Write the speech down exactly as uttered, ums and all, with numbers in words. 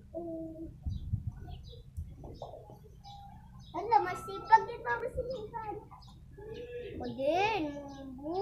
Ano, masipag din pa masinihan. O din, bu.